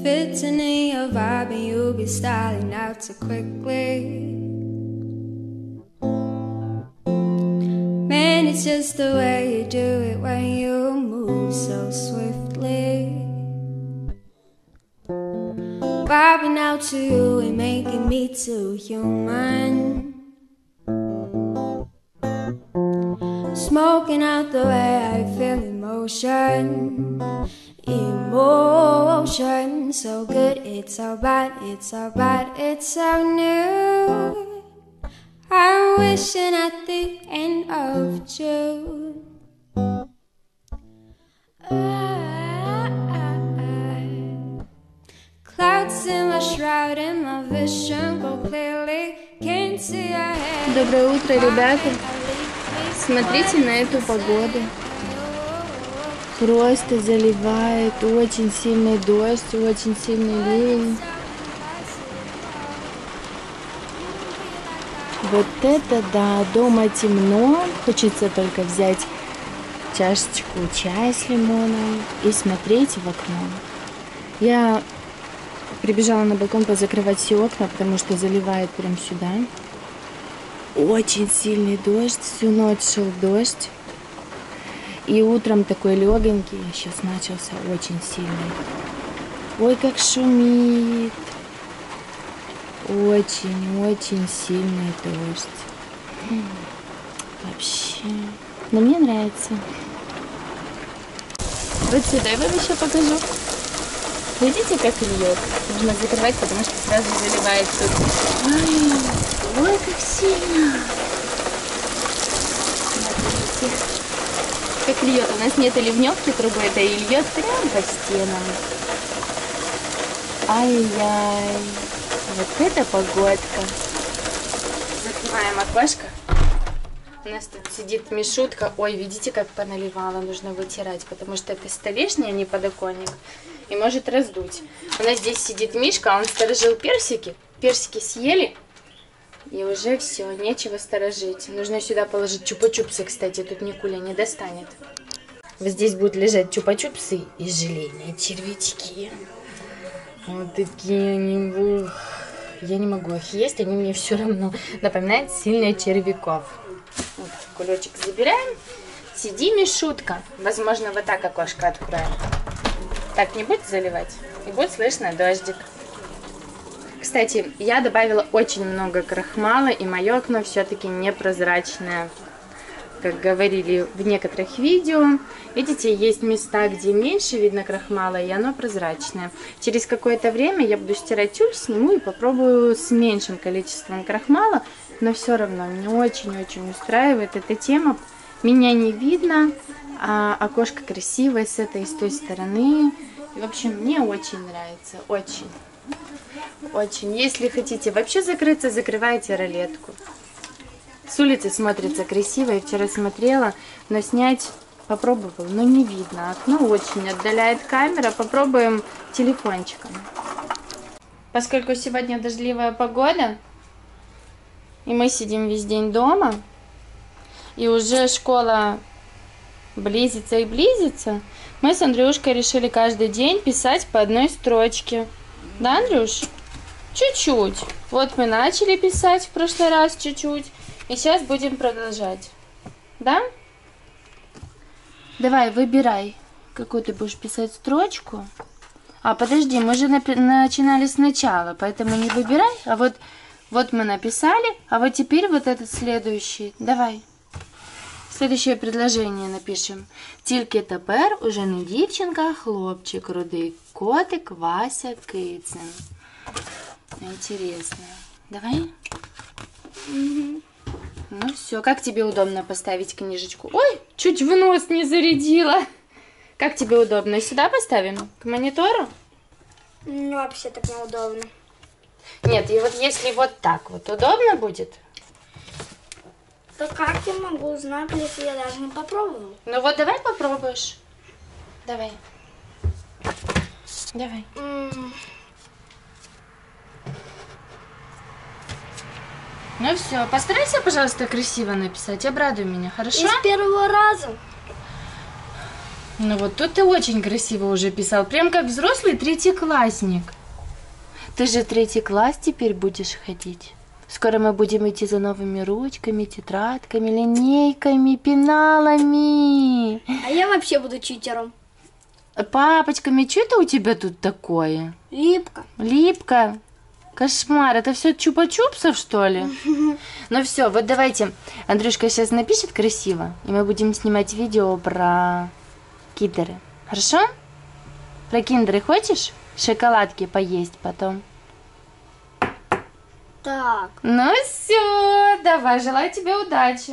fitting in your vibe and you'll be styling out too quickly. Man, it's just the way you do it when you move so swiftly. Vibing out to you and making me too human. Smoking out the way I feel emotion. Emotion, so good, it's so bad, it's so bad, it's so new. I'm wishing at the end of June. Clouds in my shroud and my vision go clearly. Can't see ahead. Доброе утро, ребята. Смотрите на эту погоду. Просто заливает очень сильный дождь, очень сильный ливень. Вот это да, дома темно, хочется только взять чашечку чая с лимоном и смотреть в окно. Я прибежала на балкон позакрывать все окна, потому что заливает прям сюда. Очень сильный дождь, всю ночь шел дождь. И утром такой легонький, сейчас начался очень сильный. Ой, как шумит. Очень-очень сильный дождь. Вообще. Но мне нравится. Вот сюда я вам еще покажу. Видите, как льет? Нужно закрывать, потому что сразу заливает тут. Ой, как сильно. Смотрите. Как льет. У нас нет ливневки трубы, это и льет прямо по стенам. Ай-яй. Вот это погодка. Закрываем окошко. У нас тут сидит Мишутка. Ой, видите, как поналивала. Нужно вытирать, потому что это столешня, а не подоконник. И может раздуть. У нас здесь сидит Мишка, он сторожил персики. Персики съели. И уже все, нечего сторожить. Нужно сюда положить чупа-чупсы, кстати. Тут Никуля не достанет. Вот здесь будут лежать чупа-чупсы и желейные червячки. Вот такие они. Я не могу их есть, они мне все равно напоминают сильно червяков. Вот, кулечек забираем. Сиди, Мишутка. Возможно, вот так окошко откроем. Так, не будет заливать? И будет слышно дождик. Кстати, я добавила очень много крахмала, и мое окно все-таки непрозрачное. Как говорили в некоторых видео, видите, есть места, где меньше видно крахмала, и оно прозрачное. Через какое-то время я буду стирать тюль, сниму и попробую с меньшим количеством крахмала, но все равно меня очень-очень устраивает эта тема. Меня не видно, а окошко красивое с этой и с той стороны. И, в общем, мне очень нравится, очень. Очень. Если хотите вообще закрыться, закрывайте ролетку. С улицы смотрится красиво. Я вчера смотрела, но снять попробовала, но не видно. Окно очень отдаляет камера. Попробуем телефончиком. Поскольку сегодня дождливая погода, и мы сидим весь день дома, и уже школа близится и близится, мы с Андрюшкой решили каждый день писать по одной строчке. Да, Андрюш? Чуть-чуть. Вот мы начали писать в прошлый раз чуть-чуть. И сейчас будем продолжать. Да? Давай, выбирай, какую ты будешь писать строчку. А, подожди, мы же начинали сначала, поэтому не выбирай. А вот мы написали, а вот теперь вот этот следующий. Давай. Следующее предложение напишем. Тільки тепер уже не дівчинка, а хлопчик, рудий котик, Вася Кицин. Интересно. Давай. Ну все, как тебе удобно поставить книжечку? Ой, чуть в нос не зарядила. Как тебе удобно? Сюда поставим? К монитору? Ну, вообще так неудобно. Нет, и вот если вот так вот удобно будет? То как я могу узнать, если я даже не попробовала? Ну вот давай попробуешь. Давай. Давай. Ну все, постарайся, пожалуйста, пожалуйста, красиво написать. Обрадуй меня, хорошо? Из первого раза. Ну вот тут ты очень красиво уже писал. Прям как взрослый третьеклассник. Ты же 3-й класс теперь будешь ходить. Скоро мы будем идти за новыми ручками, тетрадками, линейками, пеналами. А я вообще буду читером. Папочками, что это у тебя тут такое? Липко. Липко? Кошмар, это все чупа-чупсов, что ли? Ну все, вот давайте, Андрюшка сейчас напишет красиво, и мы будем снимать видео про киндеры. Хорошо? Про киндеры хочешь? Шоколадки поесть потом. Так. Ну все, давай, желаю тебе удачи.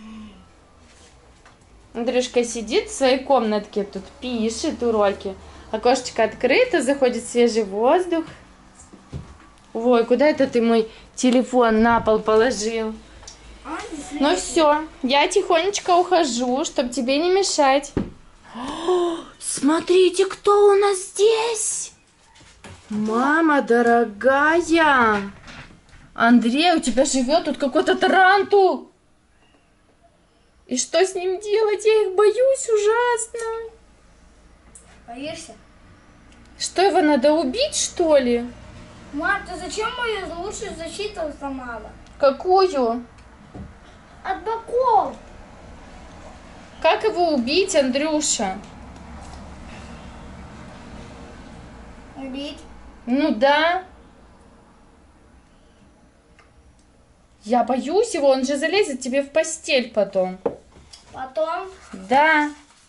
Андрюшка сидит в своей комнатке, тут пишет уроки. Окошечко открыто, заходит свежий воздух. Ой, куда это ты мой телефон на пол положил? Ну все, я тихонечко ухожу, чтобы тебе не мешать. О, смотрите, кто у нас здесь? Мама дорогая! Андрей, у тебя живет тут какой-то тарантул. И что с ним делать? Я их боюсь ужасно. Боишься? Что, его надо убить, что ли? Мам, ты зачем мою лучшую защиту сломала? Какую? От боков. Как его убить, Андрюша? Убить? Ну да. Я боюсь его, он же залезет тебе в постель потом. Потом? Да.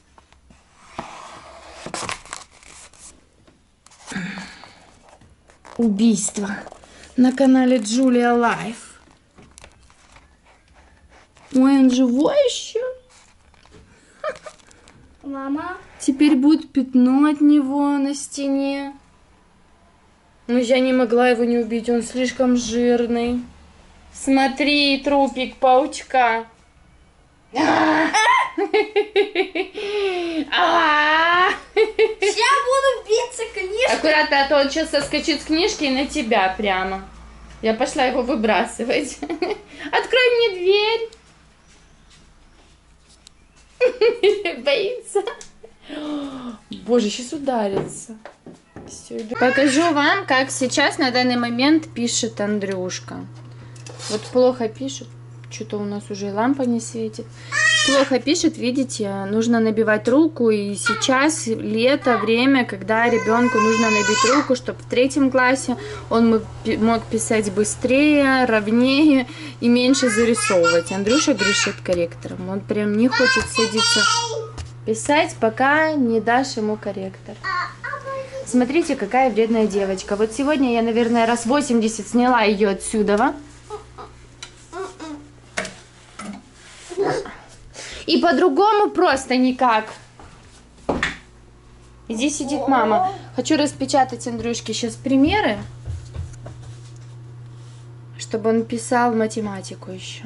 Убийство на канале Джулия Лайф. Ой, он живой еще? Мама? Теперь будет пятно от него на стене. Но я не могла его не убить, он слишком жирный. Смотри, трупик паучка. Сейчас буду биться, конечно. Аккуратно, а то он сейчас соскочит с книжки и на тебя прямо. Я пошла его выбрасывать. Открой мне дверь. Боится. Боже, сейчас ударится. Все, иду. Покажу вам, как сейчас на данный момент пишет Андрюшка. Вот плохо пишет. Что-то у нас уже лампа не светит. Плохо пишет, видите, нужно набивать руку. И сейчас лето, время, когда ребенку нужно набить руку, чтобы в 3 классе он мог писать быстрее, ровнее и меньше зарисовывать. Андрюша грешит корректором. Он прям не хочет садиться писать, пока не дашь ему корректор. Смотрите, какая вредная девочка. Вот сегодня я, наверное, раз 80 сняла ее отсюда. И по-другому просто никак. Здесь сидит мама. Хочу распечатать Андрюшке сейчас примеры, чтобы он писал математику еще.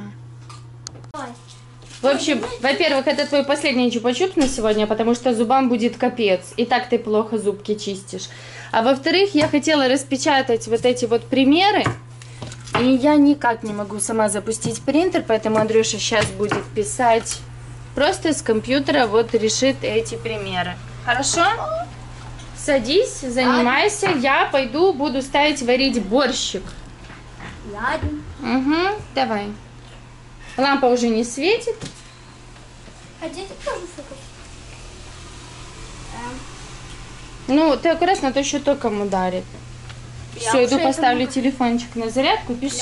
В общем, во-первых, это твой последний чупа-чупс на сегодня, потому что зубам будет капец. И так ты плохо зубки чистишь. А во-вторых, я хотела распечатать вот эти вот примеры. И я никак не могу сама запустить принтер, поэтому Андрюша сейчас будет писать просто с компьютера, вот решит эти примеры. Хорошо? Садись, занимайся. Я пойду, буду ставить варить борщик. Ладно. Угу, давай. Лампа уже не светит. А дети тоже фокус? Ну, ты аккуратно, а то еще током ударит. Все, иду поставлю телефончик на зарядку, пиши.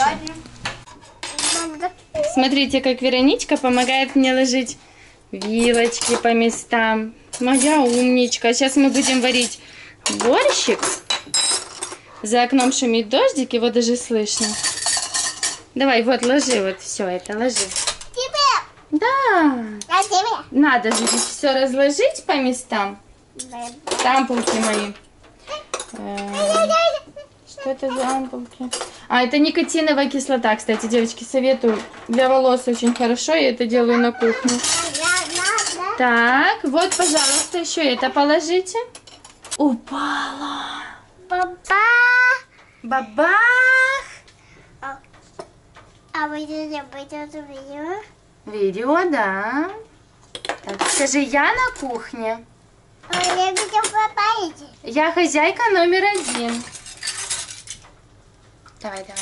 Смотрите, как Вероничка помогает мне ложить вилочки по местам. Моя умничка. Сейчас мы будем варить борщик. За окном шумит дождик, его даже слышно. Давай, вот, ложи вот все это, ложи. Тебе? Да. А тебе? Надо же здесь все разложить по местам. Ампулки мои. Что это за ампулки? А, это никотиновая кислота, кстати, девочки, советую. Для волос очень хорошо, я это делаю на кухне. Так, вот, пожалуйста, еще это положите. Упала. Бабах. А вы идете видео? Видео, да. Так, скажи, я на кухне. Я хозяйка номер 1. Давай, давай.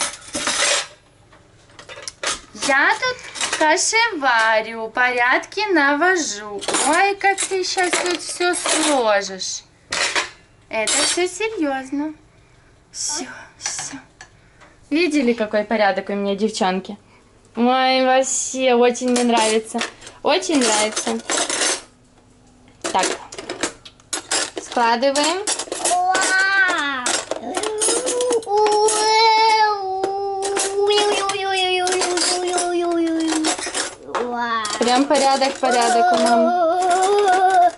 Я тут кашеварю, порядки навожу. Ой, как ты сейчас тут все сложишь. Это все серьезно. Все, все. Видели, какой порядок у меня, девчонки? Ой, вообще, очень мне нравится. Очень нравится. Так. Складываем. Прям порядок у мамы.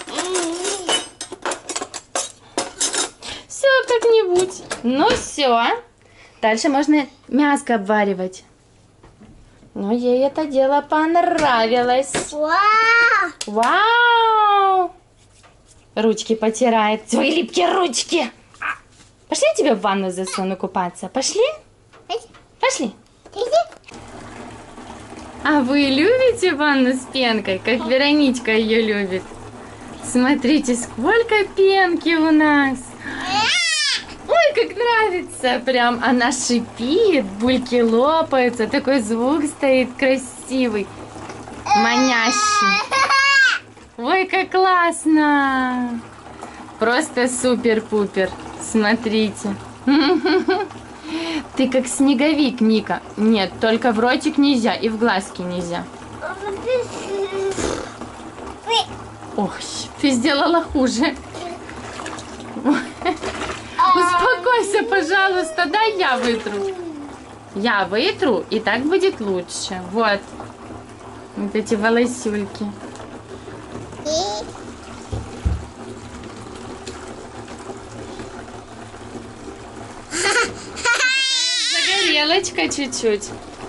Все как-нибудь. Ну все. Дальше можно мяско обваривать. Но ей это дело понравилось. Вау! Ручки потирает. Свои липкие ручки. Пошли я тебя в ванну засуну купаться. Пошли? Пошли. А вы любите ванну с пенкой, как Вероничка ее любит? Смотрите, сколько пенки у нас. Ой, как нравится. Прям она шипит, бульки лопаются. Такой звук стоит красивый, манящий. Ой, как классно. Просто супер-пупер. Смотрите. Ты как снеговик, Ника. Нет, только в ротик нельзя и в глазки нельзя. Ох, ты сделала хуже. Успокойся, пожалуйста, дай я вытру. Я вытру, и так будет лучше. Вот. Вот эти волосюльки. Загорелочка чуть-чуть.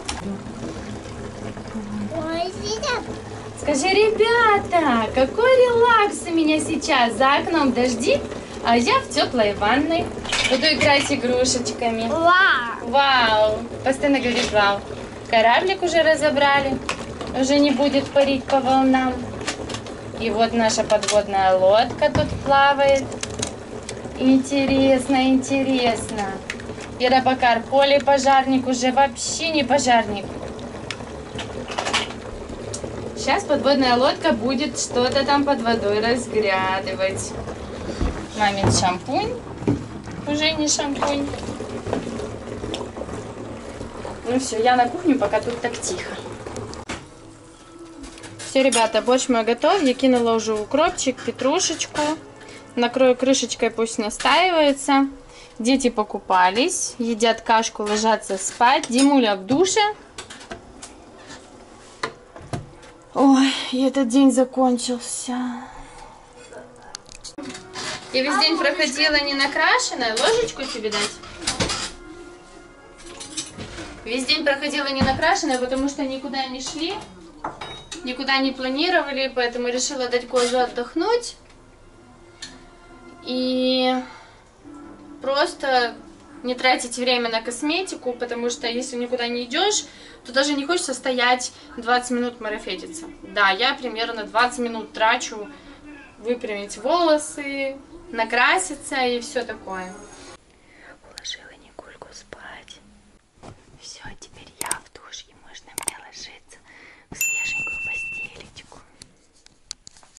Скажи, ребята, какой релакс у меня сейчас. За окном дожди, а я в теплой ванной. Буду играть игрушечками. Вау. Постоянно говорит вау. Кораблик уже разобрали. Уже не будет парить по волнам. И вот наша подводная лодка тут плавает. Интересно, интересно. И Робокар Поле пожарник уже вообще не пожарник. Сейчас подводная лодка будет что-то там под водой разглядывать. Мамин шампунь. Уже не шампунь. Ну все, я на кухню, пока тут так тихо. Все, ребята, борщ мой готов. Я кинула уже укропчик, петрушечку. Накрою крышечкой, пусть настаивается. Дети покупались, едят кашку, ложатся спать. Димуля в душе. Ой, и этот день закончился. Я весь день проходила не накрашенная. Ложечку тебе дать? Весь день проходила не накрашенная, потому что никуда не шли, никуда не планировали, поэтому решила дать коже отдохнуть. И просто не тратить время на косметику, потому что если никуда не идешь, то даже не хочется стоять 20 минут марафетиться. Да, я примерно 20 минут трачу выпрямить волосы, накраситься и все такое.